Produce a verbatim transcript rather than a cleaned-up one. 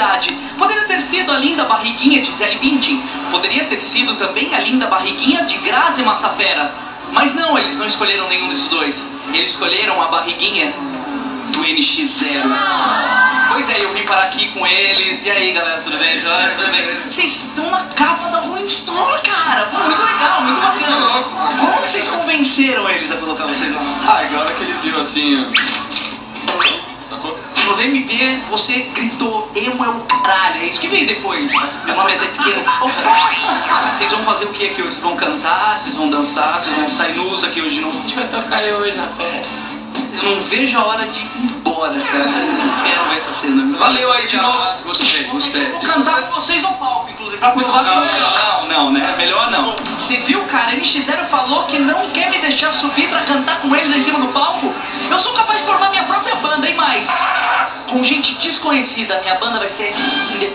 identidade. Poderia ter sido a linda barriguinha de Zé Bündchen. Poderia ter sido também a linda barriguinha de Grazi Massafera. Mas não, eles não escolheram nenhum desses dois. Eles escolheram a barriguinha do N X zero. Pois é, eu vim parar aqui com eles. E aí, galera, tudo bem? Joia? Tudo bem? Vocês estão na capa da Rolling Stone, cara. Pô, muito legal, muito bacana. Como que vocês convenceram eles a colocar vocês lá? Ah, agora que ele viu assim, sacou? No V M B, você gritou, emo é o caralho. É isso que veio depois. Meu nome é Zé Pequeno. Vocês vão fazer o que aqui hoje? Vocês vão cantar, vocês vão dançar, vocês vão sair nus aqui hoje de novo? A gente vai tocar eu hoje na festa. Eu não vejo a hora de ir embora, cara. Eu não quero ver essa cena. Valeu aí de novo. Gostei, gostei. Vou cantar com vocês no palco, inclusive, pra provar que eu não, não, né? Melhor não. Você viu, cara? N X zero falou que não quer me deixar subir pra cantar com eles em cima do palco. Eu sou capaz de formar minha própria banda, hein, mais? Com gente desconhecida, minha banda vai ser independente.